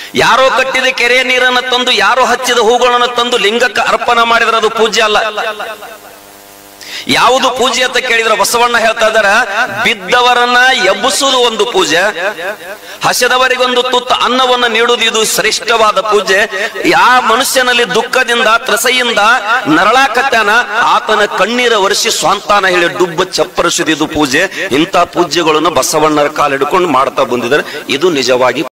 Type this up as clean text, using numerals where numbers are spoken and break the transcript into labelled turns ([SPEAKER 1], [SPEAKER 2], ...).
[SPEAKER 1] ಯಾರೋ ಕಟ್ಟಿದ ಕೆರೆಯ ನೀರನ್ನು ತಂದು ಯಾರೋ ಹಚ್ಚಿದ ಹೂಗಳನ್ನು ತಂದು ಲಿಂಗಕ್ಕೆ ಅರ್ಪಣೆ ಮಾಡಿದ್ರೆ ಅದು ಪೂಜ್ಯ ಅಲ್ಲ. ಯಾವುದು ಪೂಜೆ ಅಂತ ಕೇಳಿದ್ರೆ ಬಸವಣ್ಣ ಹೇಳ್ತಾ ಇದಾರ, ಬಿದ್ದವರನ್ನ ಎಬ್ಬಿಸುವುದು ಒಂದು ಪೂಜೆ, ಹಸಿದವರಿಗೊಂದು ತುತ್ತು ಅನ್ನವನ್ನು ನೀಡುವುದು ಇದು ಶ್ರೇಷ್ಠವಾದ ಪೂಜೆ. ಯಾವ ಮನುಷ್ಯನಲ್ಲಿ ದುಃಖದಿಂದ ತ್ರಸೆಯಿಂದ ನರಳಾಕತ್ತಾನ ಆತನ ಕಣ್ಣೀರ ವರ್ಷಿ ಸ್ವಂತಾನ ಹೇಳಿ ಡುಬ್ಬ ಚಪ್ಪರಿಸುವುದು ಇದು ಪೂಜೆ. ಇಂಥ ಪೂಜೆಗಳನ್ನು ಬಸವಣ್ಣರ ಕಾಲು ಹಿಡ್ಕೊಂಡು ಮಾಡ್ತಾ ಬಂದಿದ್ದಾರೆ. ಇದು ನಿಜವಾಗಿ